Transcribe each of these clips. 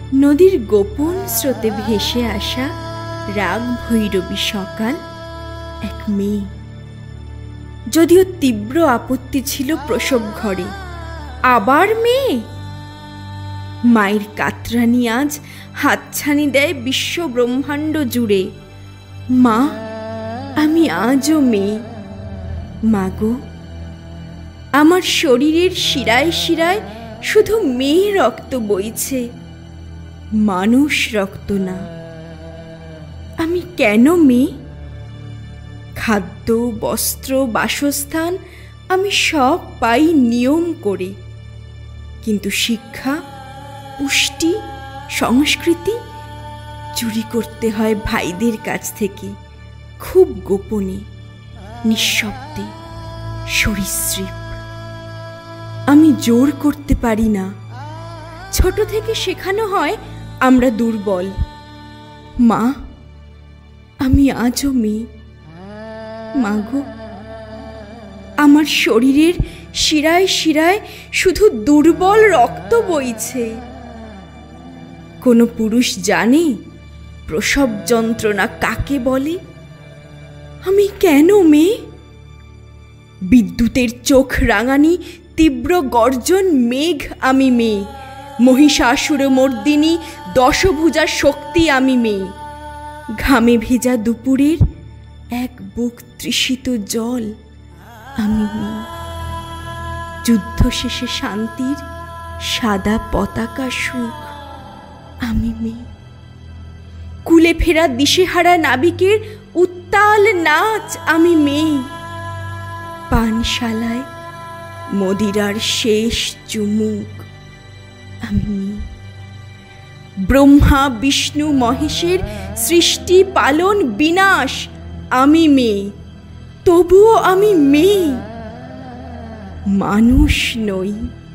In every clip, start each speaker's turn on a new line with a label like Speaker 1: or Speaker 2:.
Speaker 1: নদীর গোপন স্রোতে ভেসে আসা রাগ ভৈরবী সকাল, এক মেয়ে। যদিও তীব্র আপত্তি ছিল প্রসব ঘরে, আবার মেয়ে। মায়ের কাতরানি আজ হাতছানি দেয় বিশ্ব ব্রহ্মাণ্ড জুড়ে। মা, আমি আজও মেয়ে। মাগো, আমার শরীরের শিরায় শিরায় শুধু মেয়ে রক্ত বইছে, মানুষ রক্ত না। আমি কেন মেয়ে? খাদ্য, বস্ত্র, বাসস্থান আমি সব পাই নিয়ম করে, কিন্তু শিক্ষা, পুষ্টি, সংস্কৃতি চুরি করতে হয় ভাইদের কাছ থেকে, খুব গোপনে, নিঃশব্দে, সরীসৃপ। আমি জোর করতে পারি না। ছোট থেকে শেখানো হয় আমরা দুর্বল। মা, আমি আজও মেয়ে। মাগো, আমার শরীরের শিরায় শিরায় শুধু দুর্বল রক্ত বইছে। কোনো পুরুষ জানে প্রসব যন্ত্রণা কাকে বলে? আমি কেন মেয়ে? বিদ্যুতের চোখ রাঙানি তীব্র গর্জন মেঘ আমি মেয়ে। মহিষাসুর মর্দিনী দশভুজা শক্তি আমি মেয়ে। ঘামে ভেজা দুপুরের এক বুক তৃষিত জল আমি মেয়ে। যুদ্ধ শেষে শান্তির সাদা পতাকা সুখ আমি মেয়ে। কুলে ফেরা দিশেহারা নাবিকের উত্তাল নাচ আমি মেয়ে। পানশালায় মদিরার শেষ চুমুক আমি মেয়ে। ব্রহ্মা বিষ্ণু মহেশের সৃষ্টি পালন বিনাশ আমি মেয়ে। তবুও আমি মেয়ে, মানুষ নই।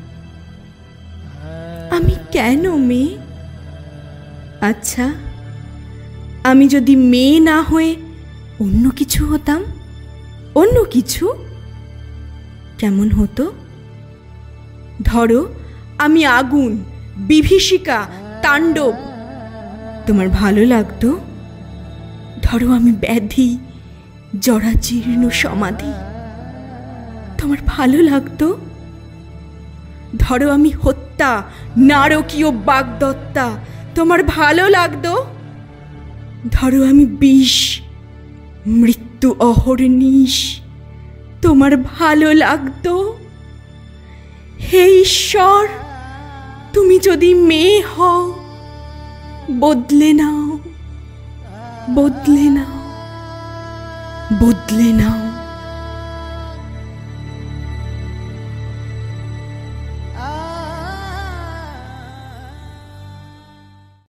Speaker 1: আমি কেন মেয়ে? আচ্ছা, আমি যদি মেয়ে না হয়ে অন্য কিছু হতাম, অন্য কিছু, কেমন হতো? ধরো আমি আগুন, বিভীষিকা, তাণ্ডব, তোমার ভালো লাগতো? ধরো আমি ব্যাধি, জরাজীর্ণ সমাধি, তোমার ভালো লাগতো? ধরো আমি হত্যা, নারকীয় বাগদত্তা, তোমার ভালো লাগতো? ধরো আমি বিষ, মৃত্যু অহর্নিশ, তোমার ভালো লাগতো? হে ঈশ্বর, তুমি যদি মেয়ে হও, বদলে নাও, বদলে নাও, বদলে নাও।